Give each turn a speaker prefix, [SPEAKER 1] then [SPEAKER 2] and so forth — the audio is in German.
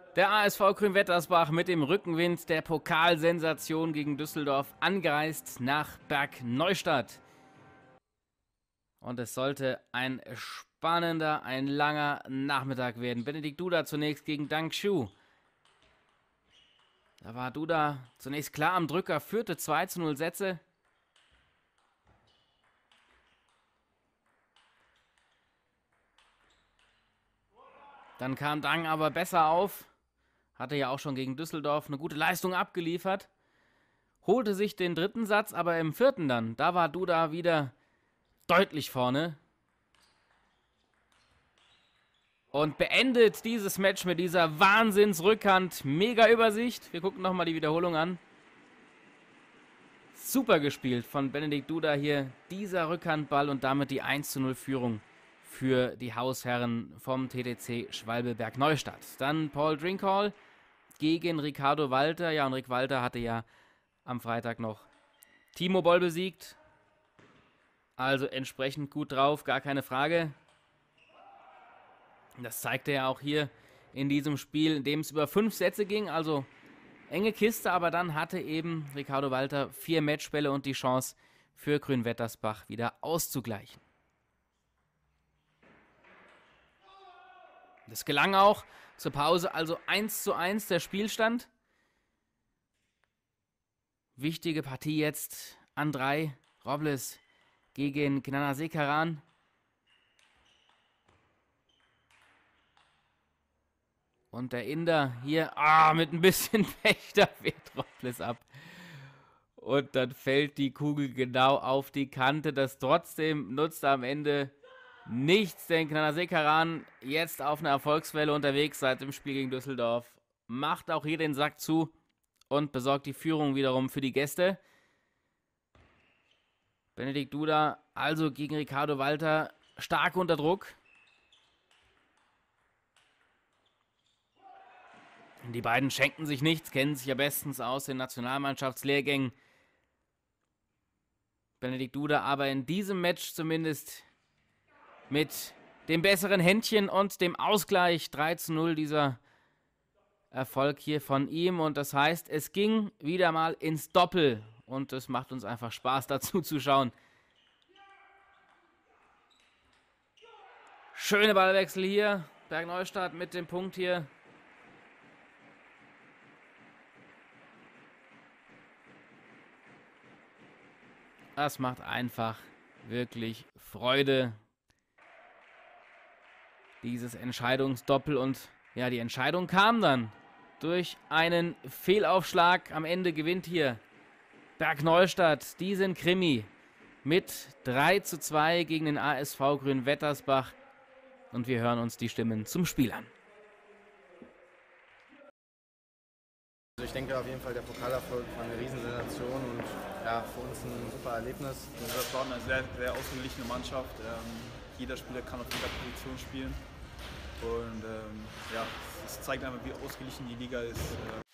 [SPEAKER 1] Der ASV Grünwettersbach mit dem Rückenwind der Pokalsensation gegen Düsseldorf angereist nach Bergneustadt. Und es sollte ein spannender, ein langer Nachmittag werden. Benedikt Duda zunächst gegen Dang Xu. Da war Duda zunächst klar am Drücker, führte 2:0 Sätze. Dann kam Dang aber besser auf. Hatte ja auch schon gegen Düsseldorf eine gute Leistung abgeliefert. Holte sich den dritten Satz, aber im vierten dann, da war Duda wieder deutlich vorne. Und beendet dieses Match mit dieser Wahnsinnsrückhand. Mega Übersicht. Wir gucken nochmal die Wiederholung an. Super gespielt von Benedikt Duda hier. Dieser Rückhandball und damit die 1:0 Führung für die Hausherren vom TTC Schwalbe Bergneustadt. Dann Paul Drinkhall gegen Ricardo Walter. Ja, und Rick Walter hatte ja am Freitag noch Timo Boll besiegt. Also entsprechend gut drauf, gar keine Frage. Das zeigte er auch hier in diesem Spiel, in dem es über 5 Sätze ging. Also enge Kiste, aber dann hatte eben Ricardo Walter 4 Matchbälle und die Chance für Grünwettersbach wieder auszugleichen. Das gelang auch. Zur Pause also 1:1 der Spielstand. Wichtige Partie jetzt an 3. Robles gegen Knana Sekaran. Und der Inder hier mit ein bisschen Pech, da wehrt Robles ab. Und dann fällt die Kugel genau auf die Kante. Das trotzdem nutzt am Ende nichts, denn Knana Sekaran jetzt auf einer Erfolgswelle unterwegs seit dem Spiel gegen Düsseldorf. Macht auch hier den Sack zu und besorgt die Führung wiederum für die Gäste. Benedikt Duda also gegen Ricardo Walter stark unter Druck. Die beiden schenken sich nichts, kennen sich ja bestens aus den Nationalmannschaftslehrgängen. Benedikt Duda aber in diesem Match zumindest mit dem besseren Händchen und dem Ausgleich 3:0 dieser Erfolg hier von ihm. Und das heißt, es ging wieder mal ins Doppel. Und es macht uns einfach Spaß, dazu zu schauen. Schöne Ballwechsel hier. Bergneustadt mit dem Punkt hier. Das macht einfach wirklich Freude. Dieses Entscheidungsdoppel. Und ja, die Entscheidung kam dann durch einen Fehlaufschlag. Am Ende gewinnt hier Bergneustadt diesen Krimi mit 3:2 gegen den ASV Grünwettersbach. Und wir hören uns die Stimmen zum Spiel an.
[SPEAKER 2] Also ich denke auf jeden Fall, der Pokalerfolg war eine Riesensensation und ja, für uns ein super Erlebnis.
[SPEAKER 3] Das war eine sehr, sehr ausgeglichene Mannschaft. Jeder Spieler kann auf jeder Position spielen. Und ja, es zeigt einfach, wie ausgeglichen die Liga ist.